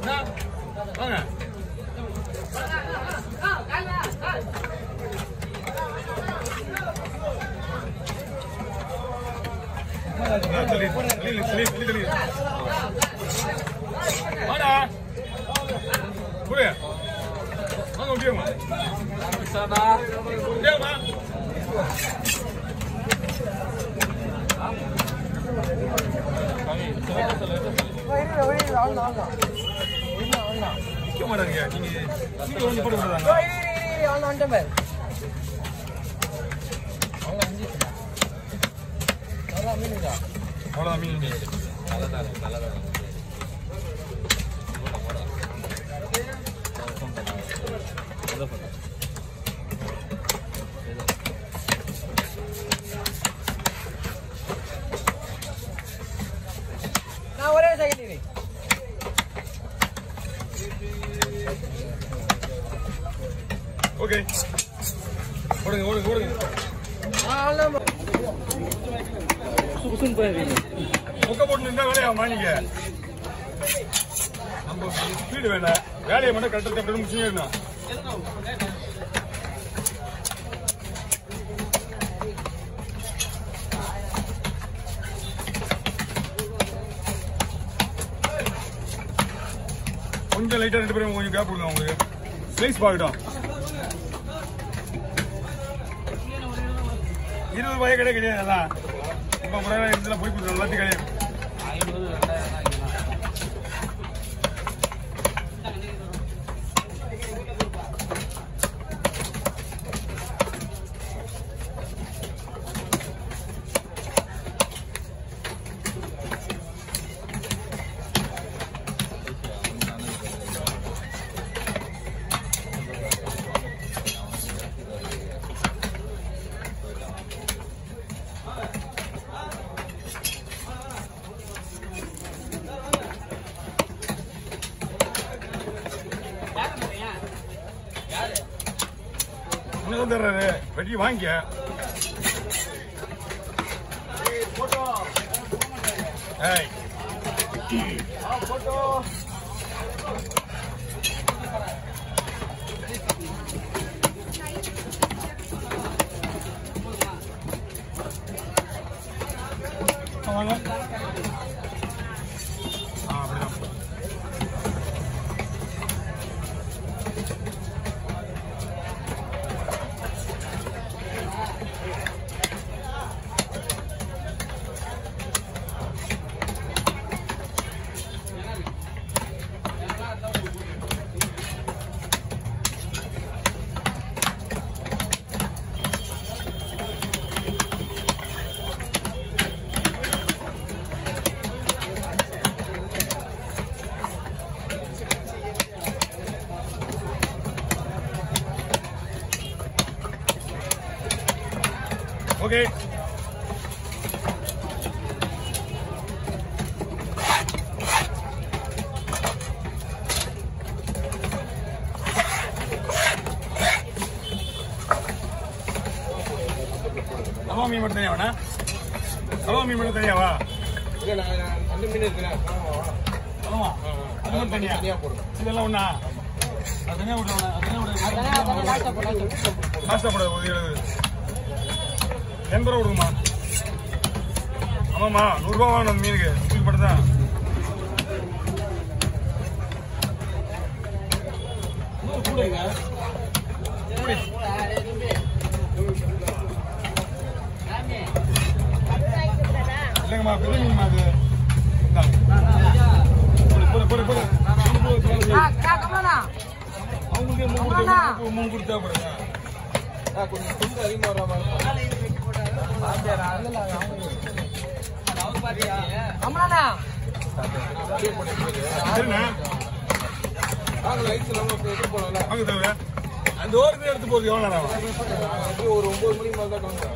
வாங்க வாடா புரிய வாங்க முடியுமா முடியுமா நிக்க மாட்டாங்க நீங்க வந்து போட்டு விடுறாங்க அவ்வளோதான் மீன் நான் ஒரே செகண்ட் ஓகே ஓடுங்க ஓடுங்க ஓடுங்க முக்க போட்டு நின்றா வேலையா மாணிக்க நம்ம ஸ்பீடு வேலை வேலையை மட்டும் கரெக்டாக கரெக்டாக முடிச்சுன்னா கொஞ்சம் லைட்டாக 2 பேரும் கொஞ்சம் கேப் கொடுங்க உங்களுக்கு ஸ்லைஸ் பார்க்கட்டும் 20 ரூபாயே கிடையாது அதான் இப்போ இதெல்லாம் போய் கொடுத்துருவோம் எல்லாத்தையும் கிடையாது தர்றாரு வெட்டி வாங்கிக்க வாங்க அப்படிதான் Okay. Hello, மீன் மட்டும் தனியாவா? ஹலோ மீன் மட்டும் தனியாவா? இல்ல நான் அந்த மீன் இருக்குல. ஆமா. அது மட்டும் தனியா போடுங்க. இதெல்லாம் ஒண்ணா. அது தனியா போடுங்க. அது லாஸ்டா போடுங்க. லாஸ்டா போடுங்க. 80 ரூபா கொடுங்கம்மா. ஆமாம்மா 100 ரூபா வாங்கணும் மீனுக்கு மீன் மட்டும் தான். இல்லைங்கம்மா பெரிய மீன்மா அது அவங்களுக்கு 3 கொடுத்து தேவைப்படுங்க. கொஞ்சம் அதிகமாக வர மாதிரி அந்த ஓரத்தை எடுத்து போறது எவ்வளவு நேரம்? ஒரு 9 மணிக்கு மேல தான்.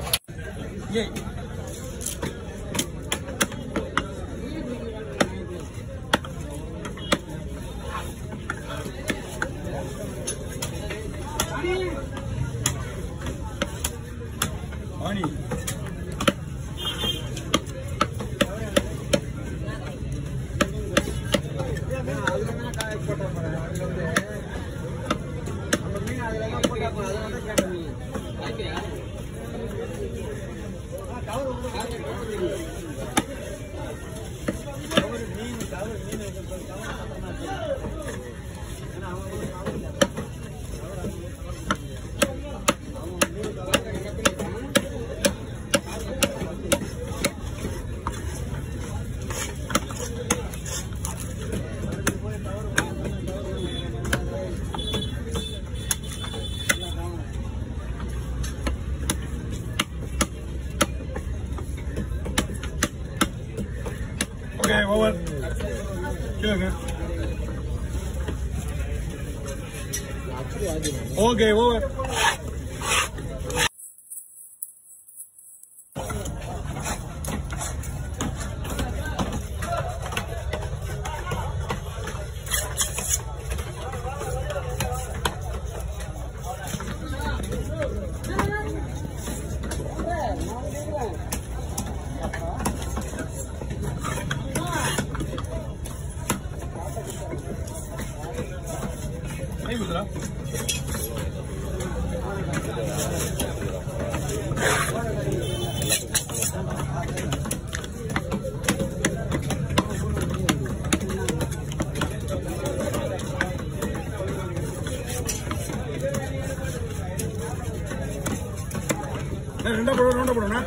Money. Okay, over. Okay, over. ரெண்டா போடுறேன்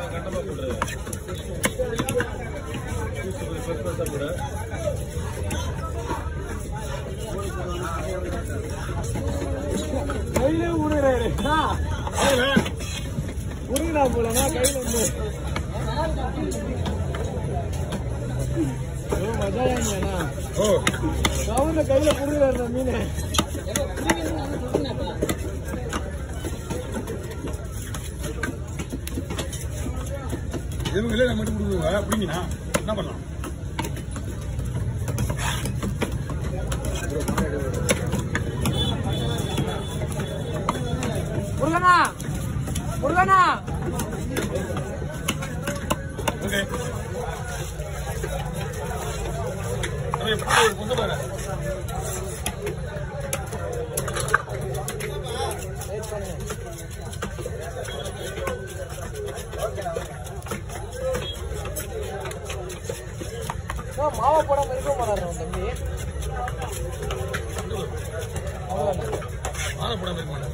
கையில உருகிறா போலனா கையில வந்து மஜாயா ஓ கவுன கையில புடுறாரு மீன் இவங்களே நம்ம மட்டும் கொடுக்குங்க அப்படிங்கன்னா என்ன பண்ணலாம் முருகனா ஓகே கொஞ்சம் பாரு மாவா போடாம இருக்க மாட்டாரு தம்பி மாலை போடாம இருக்க மாட்டேன்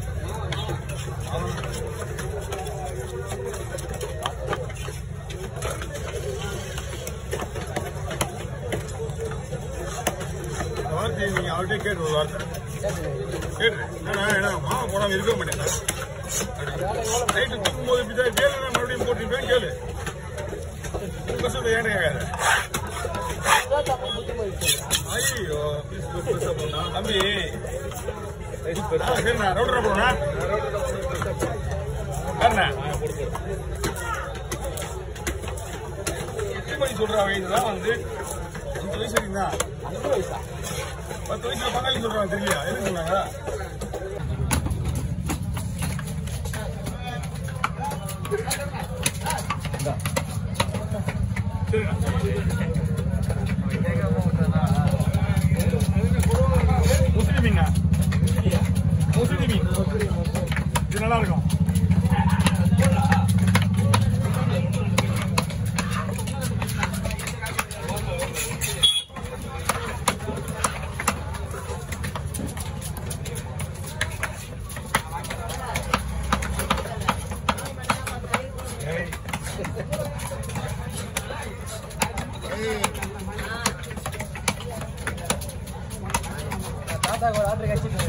வார்த்தையை நீங்க அவர்கிட்ட கேட்டு ஒரு வார்த்தை கேட்டு ஏன்னா மாவை போடாம இருக்க மாட்டேன் நைட்டு தூக்கும் போது இப்படிதான் கேளு மறுபடியும் போட்டுருப்பேன் கேளு உங்க சொல்லு ஏன்னு கேட்காது ஐயோ தம்பி சரிண்ணா ரவுண்டரா போடுண்ணா எத்தனை மணி சொல்றா வயசுதான் வந்து 5 வயசு இருக்குங்களா 10 வயசுல பங்காளி சொல்றாங்க தெரியல எதுக்கு சொன்னாங்க முஸ்லி மீன் இது நல்லா இருக்கும் ஆர்டர் கழிச்சிட்டு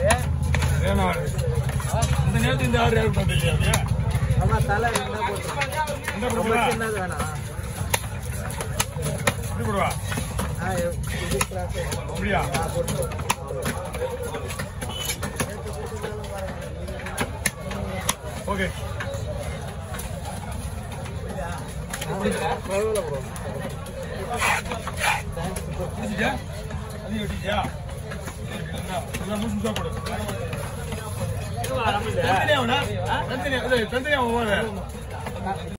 இந்த நேரத்தில் இந்த ஆர்டர் யாருக்கு தெரியாது ஆமா தலை என்ன போட்டு என்ன வேணாம் எப்படி போடுவா அப்படியா ஓகே தந்தனியா